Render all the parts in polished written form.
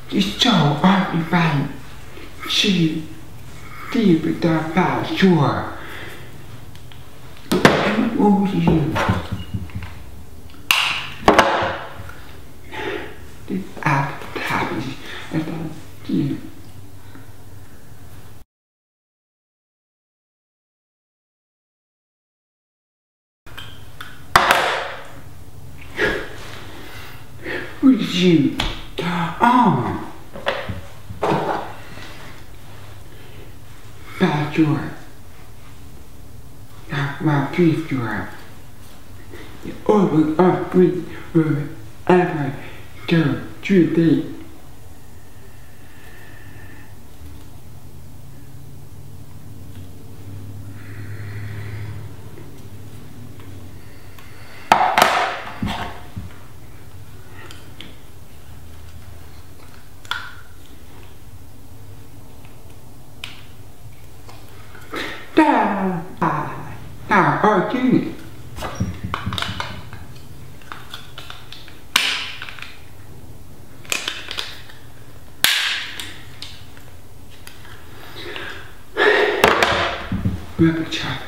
It's so occupied. She deep with the Backdoor. And over to you. This app happens and then you. What is you? Oh. Backdoor. My Backdoor. You open up with wherever go to the now, okay. Rubber chocolate.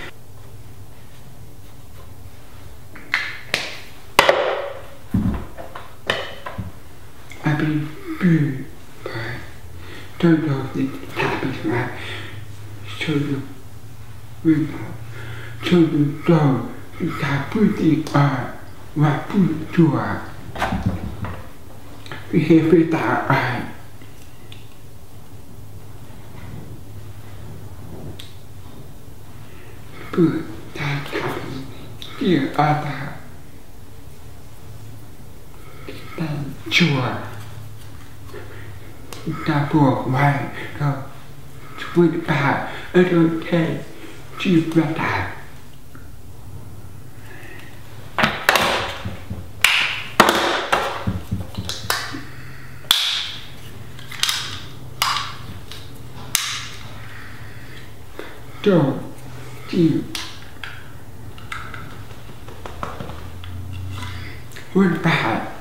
I've been burned, but don't know if it happens right. So the window, so the door, you can put it on, right, put the door. We have it out right. But that happens here other than sure. That book right to put back I don't take to better. Don't do what bad